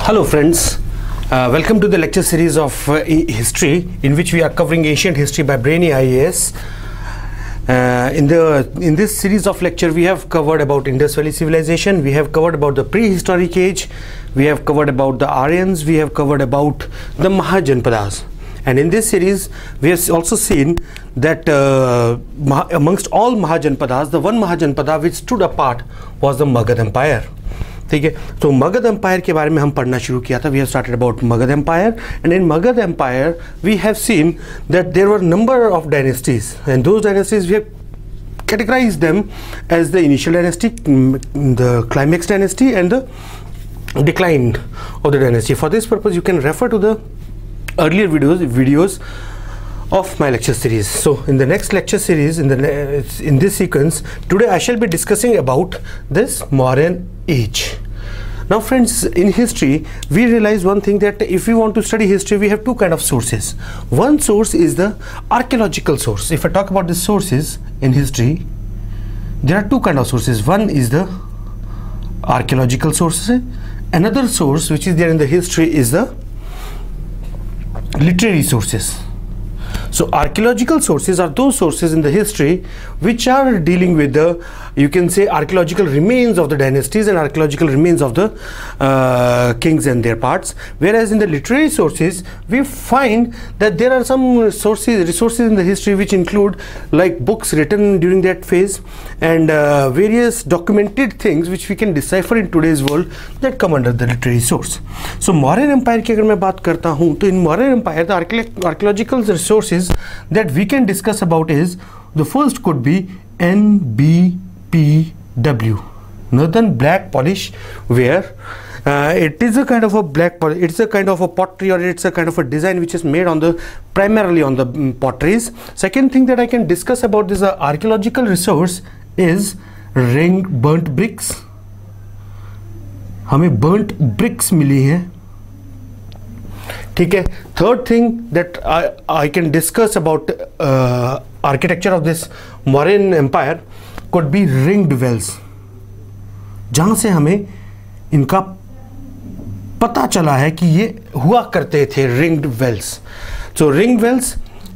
Hello friends, welcome to the lecture series of history in which we are covering ancient history by Brainy IAS. In this series of lecture we have covered about Indus Valley civilization, we have covered about the prehistoric age, we have covered about the Aryans, we have covered about the Mahajanpadas. And in this series we have also seen that amongst all Mahajanpadas, the one Mahajanpada which stood apart was the Magad Empire. ठीक है, तो Magadh empire के बारे में हम पढ़ना शुरू किया था. We have started about Magadh empire and in Magadh empire we have seen that there were number of dynasties and those dynasties we have categorized them as the initial dynasty, the climax dynasty and the decline of the dynasty. For this purpose you can refer to the earlier videos of my lecture series. So in the next lecture series, in this sequence, today I shall be discussing about this Mauryan age. Now friends, in history we realize one thing, that if we want to study history we have two kind of sources. One source is the archaeological source. If I talk about the sources in history, there are two kind of sources. One is the archaeological sources. Another source which is there in the history is the literary sources. So archaeological sources are those sources in the history which are dealing with the, you can say, archaeological remains of the dynasties and archaeological remains of the kings and their parts. Whereas in the literary sources we find that there are some resources in the history which include like books written during that phase and various documented things which we can decipher in today's world that come under the literary source. So Mauryan Empire की अगर मैं बात करता हूँ तो in Mauryan Empire the archaeological resources that we can discuss about is, the first could be NBPW, Northern Black Polish ware. It is a kind of a it's a kind of a pottery, or it's a kind of a design which is made on the primarily on the potteries. Second thing that I can discuss about this archaeological resource is burnt bricks. हमें burnt bricks मिली हैं. ठीक है. Third thing that I can discuss about architecture of this Mauryan Empire could be ringed wells, जहाँ से हमें इनका पता चला है कि ये हुआ करते थे ringed wells. So ringed wells,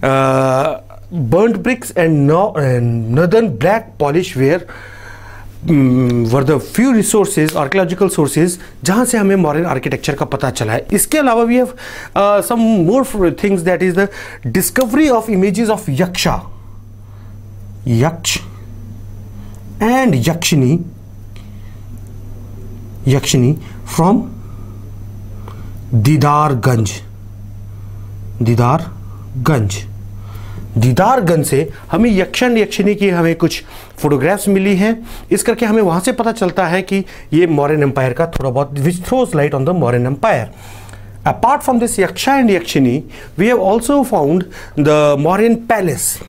burnt bricks and northern black polish ware were the few resources, archaeological sources, जहाँ से हमें मॉडर्न आर्किटेक्चर का पता चला है. इसके अलावा we have some more things, that is the discovery of images of Yaksh and Yakshini from Didarganj से हमें यक्षण यक्षिनी की हमें कुछ फोटोग्राफ्स मिली हैं. इस करके हमें वहाँ से पता चलता है कि ये मौर्यन एम्पायर का थोड़ा बहुत, which throws light on the Mauryan empire. Apart from this Yaksha and Yakshini, we have also found the Mauryan palace.